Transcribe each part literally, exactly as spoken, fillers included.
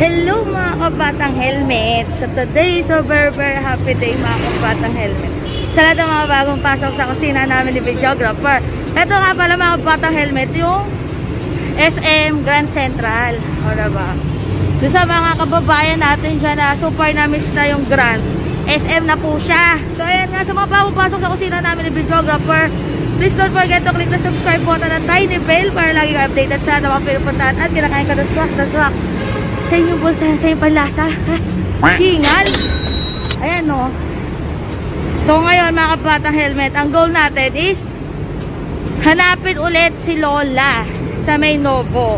Hello mga kabatang helmet. So today is a very very happy day mga kabatang helmet. Sa lahat ng mga bagong pasok sa kusina namin ni videographer. Ito nga pala mga kabatang helmet, yung S M Grand Central. O diba? Doon sa mga kababayan natin dyan na super na-miss na yung Grand, S M na po siya. So ayan nga, sa mga bagong pasok sa kusina namin ni videographer, please don't forget to click the subscribe button at tiny bell para lagi ka updated sa mga pinupuntahan at kinakain ka daswak, daswak. Sa inyong bulsa, sa inyong panlasa. Hingal. Ayan o. So ngayon mga kabatang helmet, ang goal natin is hanapin ulit si Lola sa May Novo.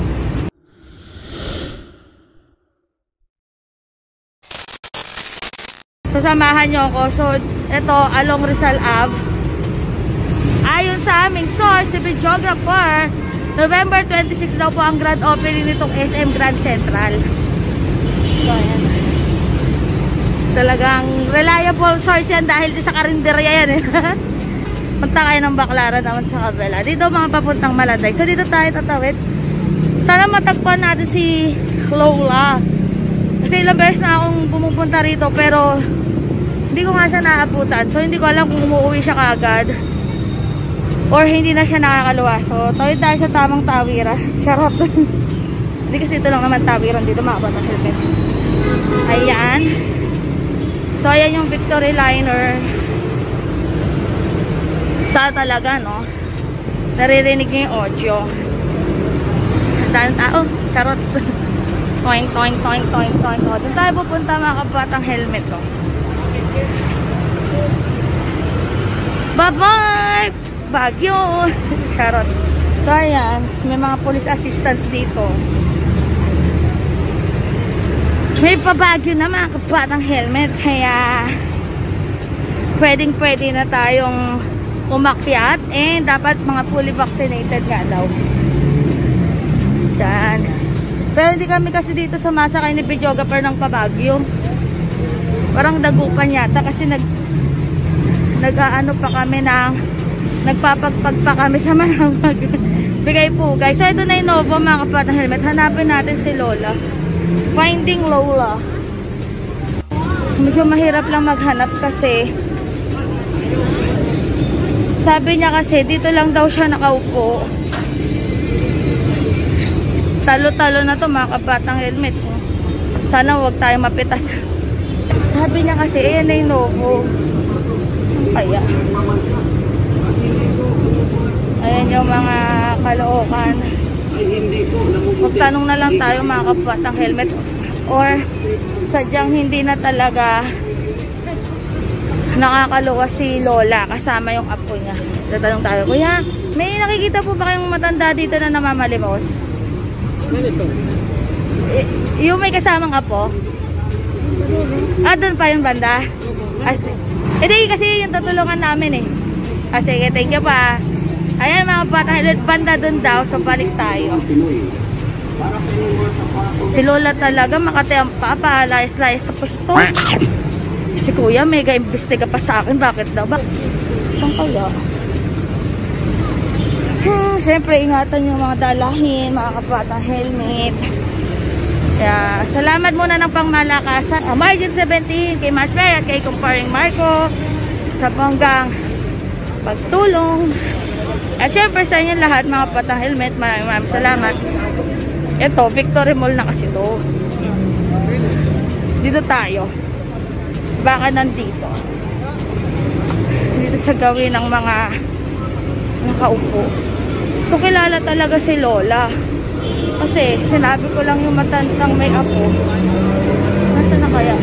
So samahan nyo ako. So ito, along Rizal Ave. Ayon sa aming source, si videographer, November twenty-six daw po ang grand opening nitong S M Grand Central. So, ayan. Talagang reliable source yan dahil sa karinderya yan eh. Punta kayo ng Baclaran naman sa kabela. Dito mga papuntang Malanday. So dito tayo tatawid. Sana matagpuan natin si Lola. Kasi ilang beses na akong pumupunta rito pero hindi ko nga siya naabutan. So hindi ko alam kung umuwi siya kaagad or hindi na siya nakakaluwa. So tawid tayo sa tamang tawira. Charot. Hindi kasi ito lang naman tawiran dito mga kabatang helmet. Ayan. So ayan yung Victory Liner. Sa talaga no, naririnig niyo yung audio. Dahil tao, charot. Toing toing toing toing toing. O, doon tayo pupunta mga kabatang helmet ko. Bye bye Baguio. Charot. So ayan, may mga police assistance dito. May pabagyo na mga kabatang helmet, kaya pwedeng pwede na tayong umakyat, and dapat mga fully vaccinated nga daw. Yan. Pero hindi kami kasi dito sa masakay ni videographer ng pabagyo. Parang dagupan yata kasi nag nag-aano pa kami ng nagpapagpag pa kami sa mga bigay po guys. So ito na yung Novo mga kabatang helmet. Hanapin natin si Lola. Finding Lola. Medyo mahirap lang maghanap kasi sabi niya kasi dito lang daw siya nakaupo. Talo-talo na to mga kabatang helmet. Sana huwag tayo mapitas. Sabi niya kasi ayan na yung Novo. Kaya ayan yung mga kalookan. Magtanong na lang tayo mga kabatang helmet or sadyang hindi na talaga nakakaluwa si Lola kasama yung apo niya. Tatanong tayo, kuya, may nakikita po ba kayong matanda dito na namamalimos? Ganito? E, yung may kasamang apo? Ah, doon pa yung banda? Ah, hindi kasi yung tutulungan namin eh. Ah, sige, thank you pa. Ayan mga batang helmet, banda dun daw, so balik tayo. Si Lola talaga makati ang papa, layas-layas sa pusto. Si kuya may ga-imbestiga pa sa akin, bakit daw? Bakit? Saan kaya? Hmm, siyempre ingatan yung mga dalahin, mga kabatang helmet. Kaya salamat muna ng pangmalakasan. Uh, Margin seventeen, kay Mars Fair at kay Comparing Marco sa banggang pagtulong. At syempre sa inyo lahat mga patang helmet, maraming maraming salamat. Ito, Victory Mall na kasi to. Dito tayo. Baka nandito. Dito sa gawin ng mga nakaupo. So kilala talaga si Lola. Kasi sinabi ko lang yung matandang may apo. Nasaan na kaya?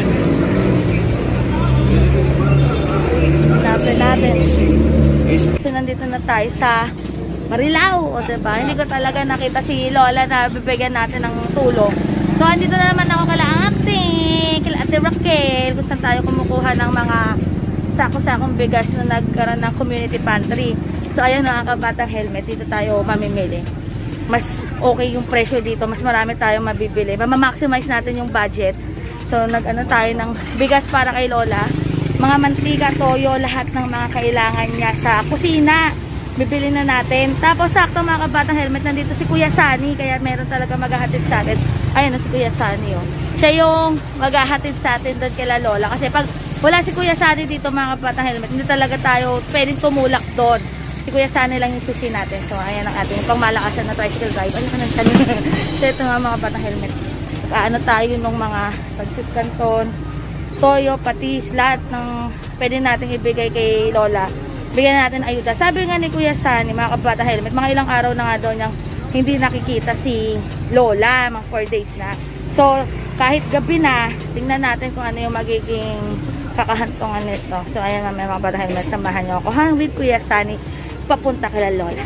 Sabi natin. So nandito na tayo sa Marilao, o diba? Hindi ko talaga nakita si Lola na bibigyan natin ng tulong. So andito na naman ako kala ate, kala ate Raquel, kung saan tayo kumukuha ng mga sako-sakong bigas na nagkaroon ng community pantry. So ayan mga kabatang helmet, dito tayo mamimili. Mas okay yung presyo dito, mas marami tayong mabibili. Mamamaximize natin yung budget. So nag-ano tayo ng bigas para kay Lola. Mga mantika, toyo, lahat ng mga kailangan niya sa kusina. Bibili na natin. Tapos sakto mga kabatang helmet, nandito si Kuya Sunny. Kaya meron talaga maghahatid sa atin. Ayun na si Kuya Sunny oh. siya yung maghahatid sa atin doon kila Lola. Kasi pag wala si Kuya Sunny dito mga kabatang helmet, hindi talaga tayo pwedeng tumulak doon. Si Kuya Sunny lang yung susi natin. So ayan ang ating pangmalakasan na tricycle drive. Ano ka nang sanin? So ito nga mga kabatang helmet. Kaano tayo nung mga pagsit kanton, toyo, patis, lahat ng pwede natin ibigay kay Lola. Bigyan natin ayuda. Sabi nga ni Kuya Sunny, mga kabatang helmet, mga ilang araw na nga daw niyang hindi nakikita si Lola, mga four days na. So kahit gabi na, tingnan natin kung ano yung magiging kakahantungan nito. So ayan nga mga kabatang helmet, samahan niyo ako hang with Kuya Sunny papunta kay Lola.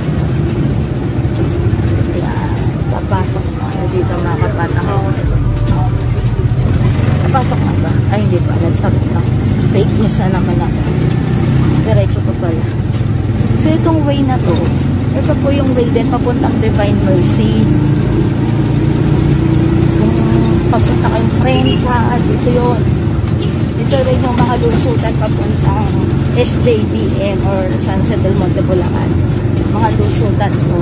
Ayan, papasok na dito mga kabatang helmet. Papasok na ba? Ay hindi pa, nagsabot na. Fake news na naman ako. Diretso pa pala. So itong way na to, ito po yung way din papuntang Divine Mercy. Kung papunta kayong Prensa, dito yun. Dito rin yung mga lusutan papuntang S J D M or Sunset Del Monte, Bulacan. Mga lusutan po.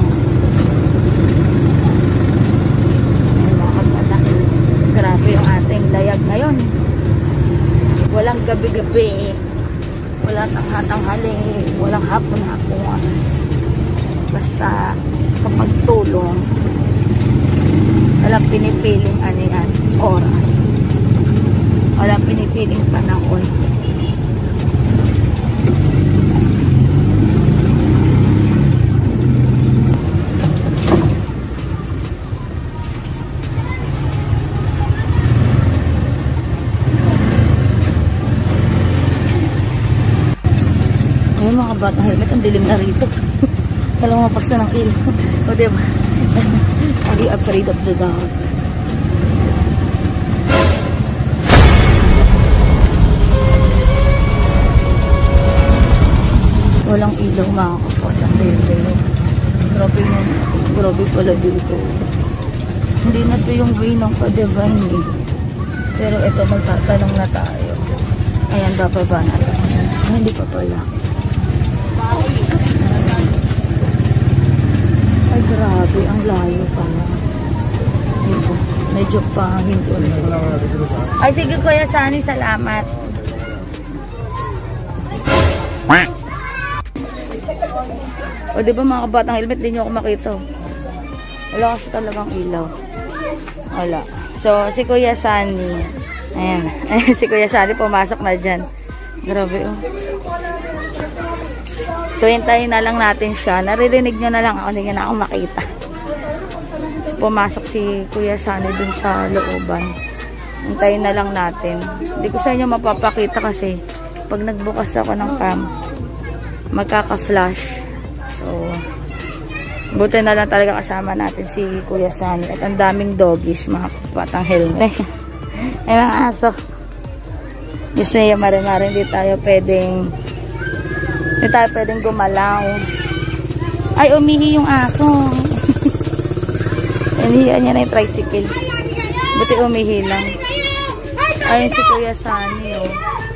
Grabe yung ating layag ngayon. Walang gabi-gabi. Wala tanghatanghali. Walang hapon-hapon. Basta kapag tulong, walang pinipiling ano yan, oras. Walang pinipiling panahon. Ayun mga batang helmet, ang dilim na rito. Walang mapas na ng ilaw. O diba? Are you afraid of the dark? Walang ilaw mga kapatang helmet. Grabe yun. Grabe pala dito. Hindi na to yung way ng pa-divine eh. Pero ito magtatanong na tayo. Ayan, dapat ba natin? Hindi pa pala. Ay, grabe. Ang layo pala. Dito. Medyo pangin ko. Ay, sige Kuya Sunny. Salamat. O, diba mga kabatang helmet, di nyo ako makita. Wala kasi talagang ilaw. Wala. So, si Kuya Sunny. Ayan. Ayan, si Kuya Sunny pumasok na dyan. Grabe, oh. So, hintayin na lang natin siya. Naririnig nyo na lang ako. Hindi na ako makita. So, pumasok si Kuya Sunny dun sa looban. Hintayin na lang natin. Hindi ko sa inyo mapapakita kasi pag nagbukas ako ng cam, magkaka-flash. So, buti na lang talaga kasama natin si Kuya Sunny. At ang daming doggies, mga patang helmet. Ay, mga aso. Gusto niya marimari, hindi tayo pwedeng hindi tayo pwedeng gumalaw. Ay, umihi yung aso. Inihiyan niya na yung tricycle. Buti umihi lang. Ayun si Kuya Sunny, oh.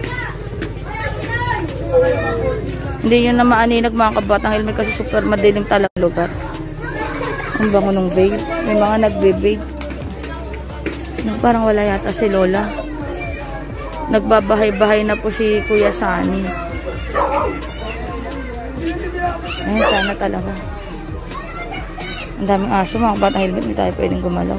Hindi yun na maaninag mga kabatang helmet kasi super madilim talagang lugar. Ang bango nung vape. May mga nagbe-vape. Parang wala yata si Lola. Nagbabahay-bahay na po si Kuya Sunny. Ayun, sana talaga. Ang daming aso mga kabatang helmet. Hindi tayo pwedeng gumalaw.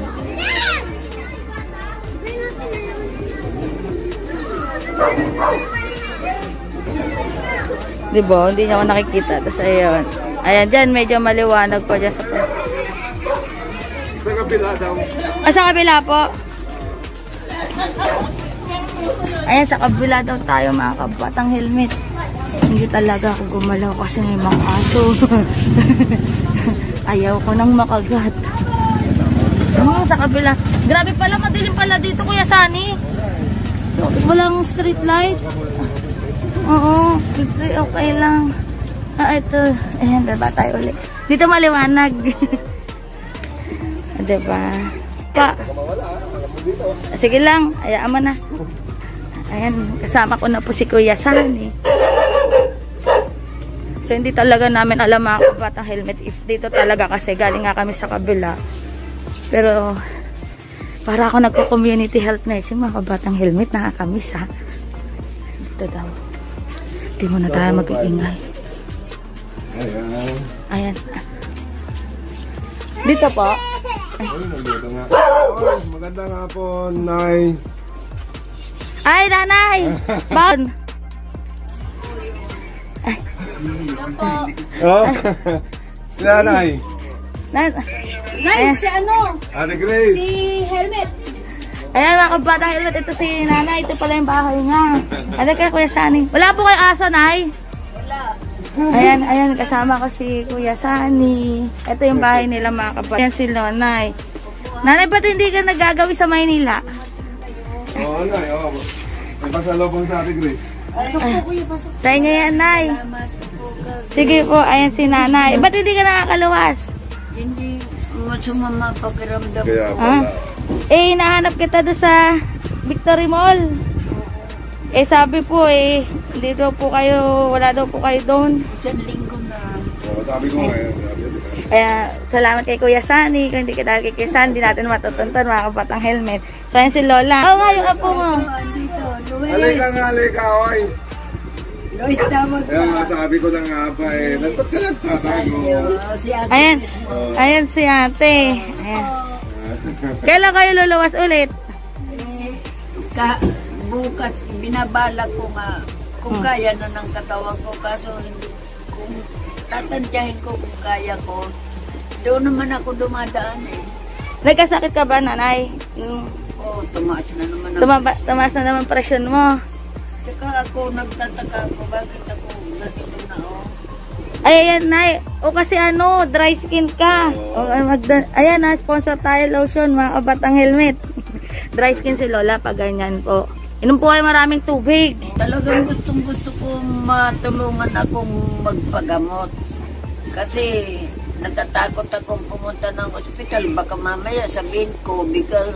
Diba? Hindi niya ako nakikita. Tapos ayun. Ayan, dyan medyo maliwanag po dyan sa po. Sa kabila daw. Ah, sa kabila po. Ayan, sa kabila daw tayo mga kabatang helmet. Hindi talaga ako gumalaw kasi may mga aso. Ayaw ko nang makagat. Oh, sa kabila. Grabe pala, madilim pala dito Kuya Sunny. So, walang street light. Oo, okay lang. Ah, ito. Ayan, diba tayo ulit. Dito maliwanag. Diba? Pa. Sige lang, ayaan mo na. Ayan, kasama ko na po si Kuya Sunny. So, hindi talaga namin alam mga kabatang helmet if dito talaga kasi galing nga kami sa kabila. Pero, Para ako nagko-community health nursing, mga kabatang helmet, nakakamiss ha. Dito daw. Hindi mo na tayo mag-iingay. Ayan. Ayan. Dito po. Ay, nandito nga. Oh, magandang hapon, Nay. Ay, nanay! Bon! Oh, si Nanay. Nan Nay, si ano? Ate Grace. Si Helmet. Ayan mga kabatang helmet, ito si nanay. Ito pala yung bahay niya. Ano kaya Kuya Sani? Wala po kayo aso, nay? Wala. Ayan, ayan, kasama ko si Kuya Sani. Ito yung bahay nila mga kabatang. Ayan si Lonay. Nanay, ba't hindi ka nagagawi sa Maynila? Oh, Nay, oh. May pasalubong sa Ate Grace. Pasok po kuya, pasok. Sa inyo yan, nay. Sige po, ayan si nanay. Ba't hindi ka nakakaluwas? Hindi masumama pakiramdam. Kaya Ah? pala. Eh, hinahanap kita doon sa Victory Mall. Eh, sabi po eh, hindi daw po kayo, wala daw po kayo doon. Isang linggo na. Oh, sabi ko ngayon. Kaya, salamat kay Kuya Sani. Kung hindi ka dahil kay Kuya Sani, hindi natin matutuntan mga kabatang helmet. So, ayan si Lola. Oo nga, yung apo mo. Andito, Luis. Halika nga, halika, oy. Luis, tawag ka. Kaya nga sabi ko na nga pa eh, nagpat ka nagtatago. Oh, si Ate. Ayan, ayan si ate. Ayan. Kailan kayo luluwas ulit? Ka, bukas, binabala ko nga kung kaya na ng katawan ko. Kaso, hindi, kung tatantyahin ko kung kaya ko, doon naman ako dumadaan eh. Nagkasakit ka ba, nanay? Yung, Oh, tumaas na naman ako. tumaba, tumaas na naman presyon mo. Tsaka ako, nagtataka ako, bakit ako ganito na oh. Ay, ayan, nay. O kasi ano, dry skin ka. O, magda- ayan, na sponsor tayo lotion, mga kabatang helmet. Dry skin si Lola pag ganyan po. Inom po kayo maraming tubig. Talagang gustong gusto ko matulungan akong magpagamot. Kasi natatakot akong pumunta ng ospital. Baka mamaya sabihin ko, because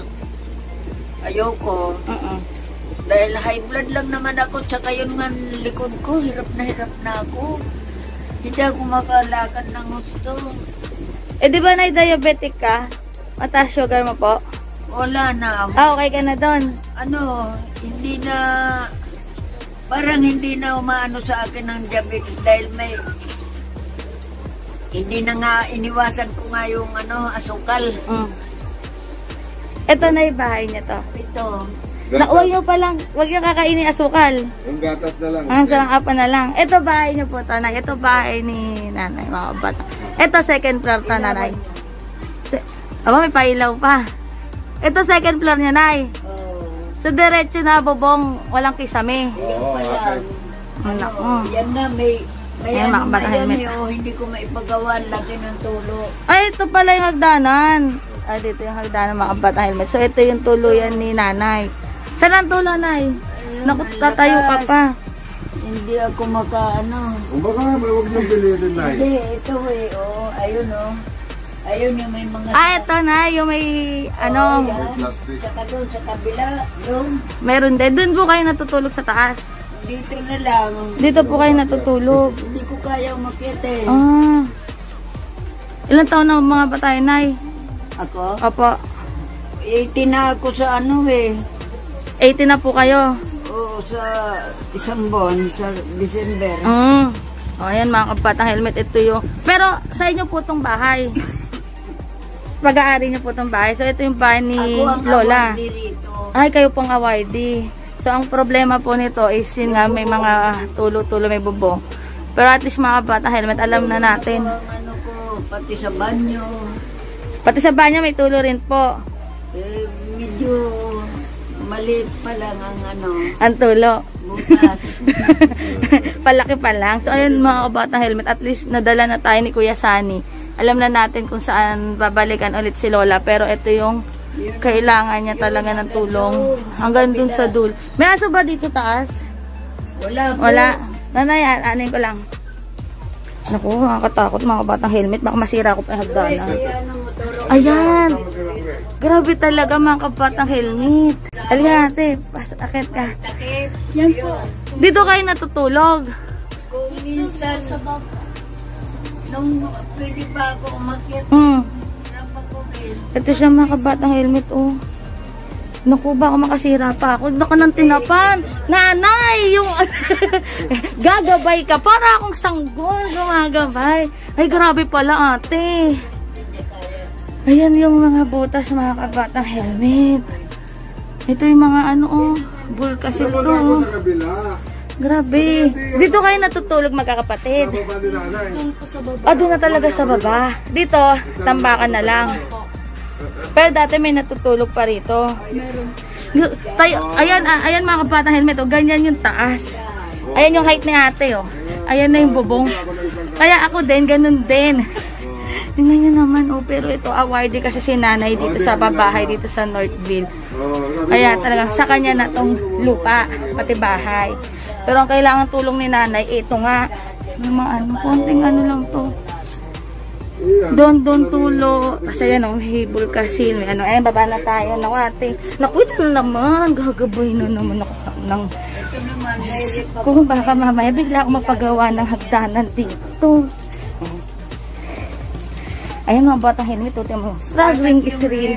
ayoko. Uh-uh. Dahil high blood lang naman ako, tsaka yun nga likod ko, hirap na hirap na ako. Hindi ako makalakad ng gusto. Eh, di ba na diabetic ka? Mataas sugar mo po? Wala na. Ah, okay ka na doon. Ano, hindi na, parang hindi na umaano sa akin ng diabetes dahil may, hindi na nga, iniwasan ko nga yung ano, asukal. Mm. Ito na yung bahay niya to. Ito, Na, huwag nyo palang, huwag nyo kakainin asukal. Yung gatas na lang. Ang sarang apa na lang. Ito bahay niyo po, tanay. Ito bahay ni nanay, mga bata. Ito second floor to, nanay. Se- Aba, may pailaw pa. Ito second floor niya, nay. oh, So, diretso na bubong, walang kisame. yan Oo, pala. okay. Anak mo. Yan na, may, may Ayan, ano mga na bata yan helmet. eh, oh, hindi ko maipagawa, laki ng tulo. Ay, ito pala yung hagdanan. Ah, dito yung hagdanan, mga bata helmet. So, ito yung tuluyan ni nanay. Saan ang tulo, nay? Naku, tatayo ka pa. Hindi ako makaano. Kung baka may huwag niyong pilitin, Nay. Hindi, ito eh, oh, ayun oh. Ayun yung may mga... Ah, ito na, yung may, ano, yan. Plastic. Tsaka doon sa kabila, doon. meron din. Doon po kayo natutulog sa taas. Dito na lang. Dito po kayo natutulog. Hindi ko kaya umakyat eh. Ah. Ilang taon na mga batay, nay? Ako? Opo. eighteen na ako sa ano eh. eighteen na po kayo. Oo, sa isang buwan, sa December. Mm. O, ayan mga kapatang helmet. Ito yung... Pero, sa inyo po itong bahay. Pag-aari niyo po itong bahay. So, ito yung bahay ni Ako ang Lola. awardee rito. Ay, kayo pong awardee. So, ang problema po nito is yun nga, may mga tulo-tulo, may bubong. Pero at least mga kapatang helmet, alam na natin. Ako ang ano ko, pati sa banyo. Pati sa banyo, may tulo rin po. Eh, medyo maliit pa lang ang ano, Ang tulo. butas. Palaki pa lang. So, ayun mga kabatang helmet, at least nadala na tayo ni Kuya Sani. Alam na natin kung saan babalikan ulit si Lola. Pero ito yung kailangan niya talaga ng tulong. Hanggang dun sa dul. May aso ba dito taas? Wala po. Wala. Nanay, anin ko lang. Naku, nakakatakot mga kabatang helmet. Baka masira ko pa yung hagdanan. Ay, ano, motoro. Ayan. Grabe talaga mga kabatang helmet. Halika ate, pas- akit ka. Takip. Yan po. Dito kayo natutulog. Kung minsan, nung pwede pa ako umakyat, Hmm. hirap ako rin. Ito siya mga kabatang helmet, oh. Naku, baka makasira pa ako. Naka ng tinapan. Nanay, yung gagabay ka. Para akong sanggol, gumagabay. Ay, grabe pala ate. Ayan yung mga butas, mga kabatang helmet. Ito yung mga ano, oh. Bull kasi ito. Oh. Grabe. Dito kayo natutulog magkakapatid. Doon po sa baba. Ah, doon na talaga sa baba. Dito, tambakan na lang. Pero dati may natutulog pa rito. Meron. Tayo, ayan, ah, ayan mga kabatang helmet, oh, ganyan yung taas. Ayan yung height ni ate, oh. Ayan na yung bubong. Kaya ako din, ganun din. Tingnan nyo naman, oh, pero ito awarded kasi si nanay dito sa babahay, dito sa Northville. Kaya talagang sa kanya na tong lupa, pati bahay. Pero ang kailangan tulong ni nanay, ito nga. May mga ano, konting ano lang to. Doon, doon tulo. Kasi yan, oh, hibol kasi. May ano, eh, baba na tayo. Naku, ate. Naku, ito na naman. Gagabay na naman ako ng... Kung baka mamaya, bigla ako mapagawa ng hagdanan dito. Ayan mga batang helmet. Ito mo. Struggling is real.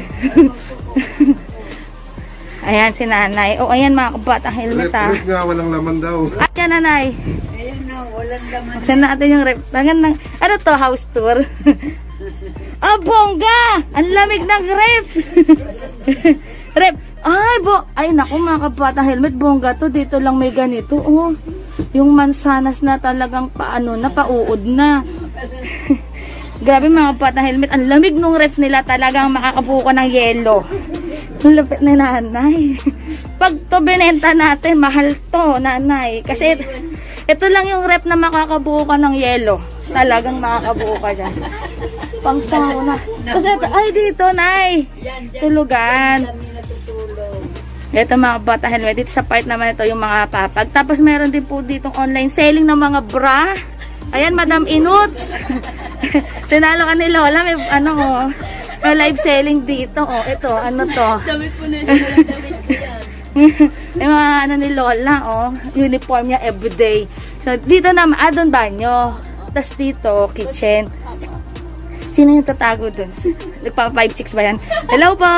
Ayan si nanay. O, ayan mga batang helmet, ah. Rep nga, walang laman daw. Ayan, nanay. Ayan na, walang laman. Buksan natin yung rep. Tangan ng, ano to, house tour? Ah, bongga! Ang lamig ng rep! Rep. Ay, bo. Ay, naku, mga kabatang helmet. Bongga to. Dito lang may ganito. Oh, yung mansanas na talagang paano na, pauod na. Grabe mga kabatang helmet. Ang lamig nung rep nila. Talagang makakabuo ka ng yelo. Ang lapit na nanay. Pag to binenta natin, mahal to, nanay. Kasi ito, ito lang yung rep na makakabuo ka ng yelo. Talagang makakabuo ka dyan. Pang sauna. Kasi ito, ay dito, nay. Tulugan. Ito mga bata helmet. Dito sa part naman ito yung mga papag. Tapos meron din po ditong online selling ng mga bra. Ayan, Madam Inut. Tinalo ka ni Lola. May ano, oh. May live selling dito. Oh, ito, ano to? Damit po na siya. Damit ko yan. Yung mga ano ni Lola, oh. Uniform niya everyday. So, dito naman, ah, doon banyo. Tapos dito, kitchen. Sino yung tatago doon? Nagpa five six ba yan? Hello po!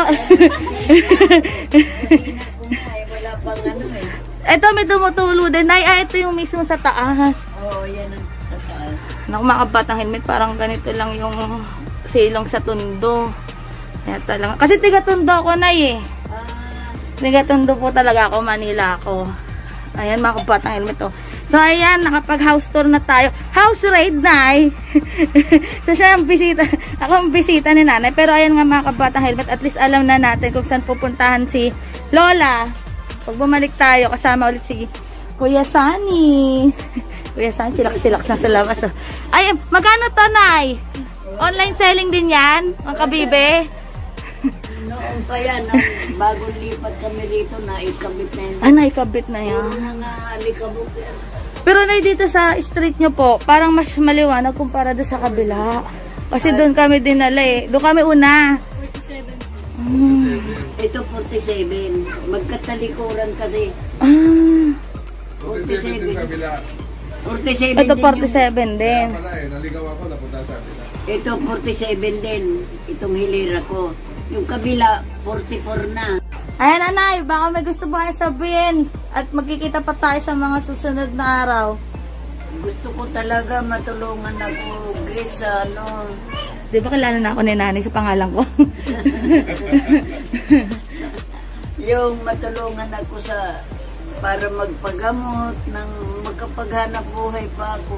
Wala pang ano eh. Ito, may tumutulo din. Ay, ah, ito yung mismo sa taas. Oo, yan ang sa taas. Naku, mga kabatang helmet, parang ganito lang yung silong sa Tondo. Kaya talaga. Kasi tiga-Tondo ako na eh. Ah, Tiga-Tondo po talaga ako, Manila ako. Ayan mga kabatang helmet oh. So ayan, nakapag house tour na tayo. House raid na eh. So siya ang bisita. Ako ang bisita ni nanay. Pero ayan nga mga kabatang helmet, at least alam na natin kung saan pupuntahan si Lola. Pag bumalik tayo, kasama ulit si Kuya Sunny. Kuya Sunny, silak-silak na sa labas oh. Ay, magkano to, nay? Online selling din yan, mga kabibe? noon pa yan, nung bagong lipat kami rito, naikabit na yun. Ah, naikabit na yan. Yung mga alikabok yan. Pero na dito sa street nyo po, parang mas maliwanag kumpara doon sa kabila. Kasi doon kami dinala eh. Doon kami una. forty-seven. Hmm. Ito forty-seven. Magkatalikuran kasi. Ah. forty-seven. forty-seven Ito din forty-seven din. Wala eh, naligaw ako, napunta sa akin. Yung, ito forty-seven din. Itong hilira ko. Yung kabila, forty-four na. Ayan, nanay, baka may gusto ba kayo sabihin at magkikita pa tayo sa mga susunod na araw. Gusto ko talaga matulungan ako, Grace, sa ano. Di ba kilala na ako ni nanay sa pangalan ko? Yung matulungan ako sa para magpagamot, ng magkapaghanap buhay pa ako.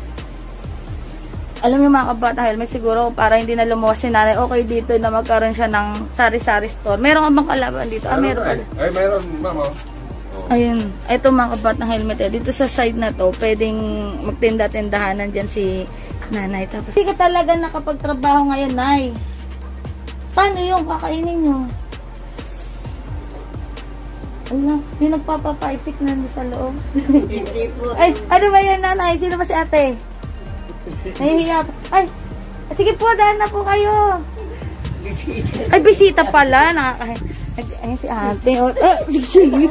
Alam niyo mga kabata helmet, siguro para hindi na lumuwas si nanay, okay dito na magkaroon siya ng sari-sari store. Meron ka bang kalaban dito? Ah, meron. Ay, ay, meron, mama. Oh. Ayun, ito mga kabat ng helmet eh. Dito sa side na to, pwedeng magtinda-tindahanan dyan si nanay. Tapos, hindi ka talaga nakapagtrabaho ngayon, nay. Paano yung kakainin nyo? Ala, yung nagpapapaisik na sa loob. Hindi po. Ay, ano ba yan, nanay? Sino ba si ate? Nahihiya pa. Ay, sige po, daan na po kayo. Ay, bisita pala. Nakaka... Ayan si ate. Oh, eh, sige.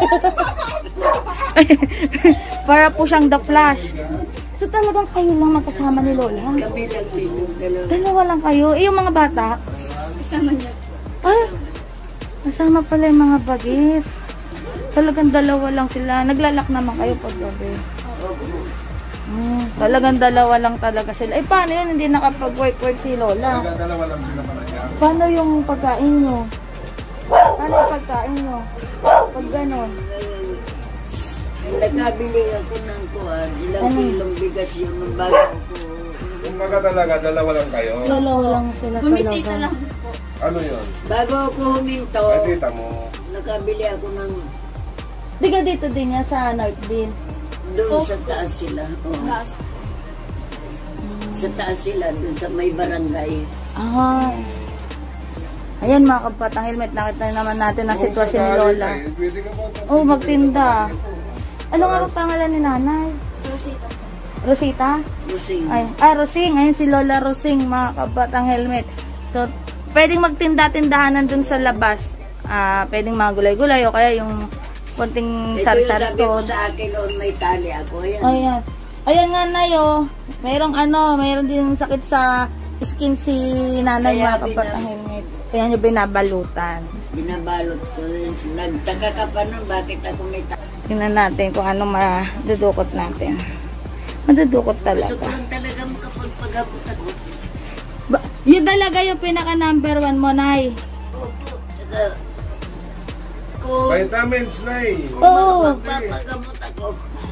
Para po siyang the flash. So talagang kayo lang magkasama ni Lola? Kami lang din yung dalawa. Dalawa lang kayo? Eh, yung mga bata? Kasama niya. Ay, Kasama pala yung mga bagets. Talagang dalawa lang sila. Naglalak naman kayo pag gabi. Hmm, talagang dalawa lang talaga sila. Eh, paano yun? Hindi nakapag-work-work si Lola. Nagdadalawa lang sila pala siya. Paano yung pagkain nyo? Paano yung pagkain nyo? Pag ganon. Nagkabili ako ng kuwan, ilang Ano? kilong bigas yun ng bago ko. Kung baga talaga, dalawa lang kayo. Dalawa lang sila Bumisita talaga. lang po. Ano yun? Bago ako huminto, Ay, tita mo. nakabili ako ng Di ka dito din yan sa North Bean. doon sa taas sila. Oh. Gas. Sa taas sila, doon sa may barangay. Ah. Ayan mga kapatang helmet, nakita naman natin ang sitwasyon ni Lola. Ay, pwede ka po. Oh, magtinda. Ano nga ang pangalan ni nanay? Rosita. Rosita? Lusing. Ay, ah, Rosing. Ayun si Lola Rosing, mga kapatang helmet. So, pwedeng magtinda-tindahanan dun sa labas. Ah, pwedeng mga gulay-gulay o kaya yung konting Ito yung sar-sar sabi ko stone. sa akin, noon may tali ako. Yan. Ayan. Ayan nga, Nay, oh. Mayroong ano, mayroon din sakit sa skin si nanay, Kaya mga kapatang helmet. Kaya nyo binabalutan. Binabalot ko. Nagtaka ka pa nun, bakit ako may tali? Tingnan natin kung ano madudukot natin. Madudukot Gusto ko talaga. lang talaga makapagpagabot ako. Ba, yun talaga yung pinaka number one mo, Nay. Opo. Saka, kung Vitamins na eh. Oo. magpapagamot ako,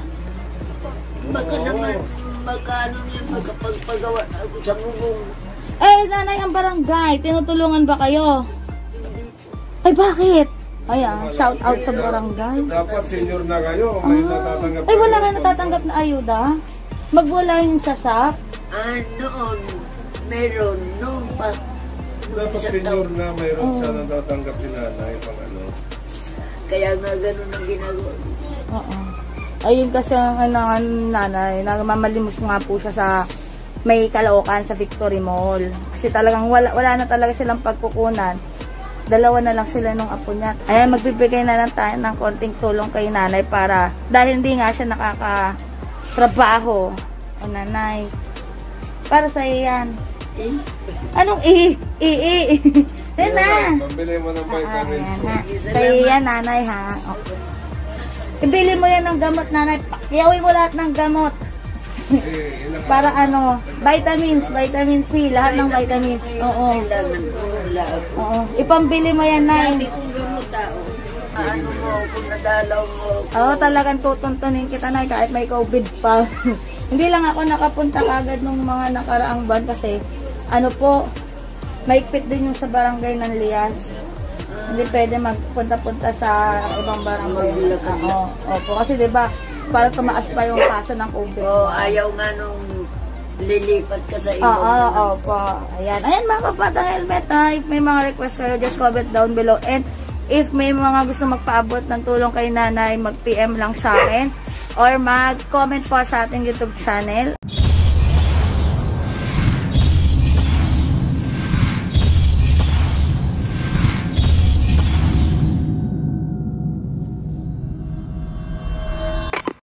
baka naman, baka ano niya, magkapagpagawa ako sa mugong. Eh, nanay, ang barangay, tinutulungan ba kayo? Ay, bakit? Ay, ah, shout out sa barangay. Dapat senior na kayo. May natatanggap Ay, wala kayo. kayo natatanggap na ayuda? Magwala yung sasak? Ah, noon, meron, noon pa. Dapat Isang senior taon. na mayroon siya natatanggap ni nanay pang ano. Kaya nga ganun ang ginagawa. Oo. Ayun kasi ang ano, ang nanay, nagmamalimos nga po siya sa may Caloocan sa Victory Mall. Kasi talagang wala, wala na talaga silang pagkukunan. Dalawa na lang sila nung apo niya. Ayan, magbibigay na lang tayo ng konting tulong kay nanay para, dahil hindi nga siya nakakatrabaho. O nanay, para sa yan. Eh, Anong i? I, i. Yan na. Pambili mo ng vitamins Ayan mo. na. Sa'yo yan, nanay, ha? Okay. Ibili mo yan ng gamot, nanay. Pakiyawin mo lahat ng gamot. Eh, ilang Para ano, vitamins, vitamin C, lahat ng vitamins. Oo. kailangan ko wala ako. Oo. Ipambili mo yan, Sabi nay. kong gamot tao. Ano mo, kung nadalaw mo ako. Oo, talagang tutuntunin kita, nay, kahit may COVID pa. Hindi lang ako nakapunta kagad nung mga nakaraang buwan kasi, ano po, maigpit din yung sa barangay ng Lias. Hindi pwede magpunta-punta sa ibang barangay. Maglakad. Oo, opo. Kasi diba, para tumaas pa yung kaso ng COVID. Oo, ayaw nga nung lilipat ka sa Oo, ibang. oo, opo. Ayan. Ayan mga kapatang helmet, ha. If may mga request kayo, just comment down below. And if may mga gusto magpaabot ng tulong kay nanay, mag-P M lang sa akin. Or mag-comment po sa ating YouTube channel.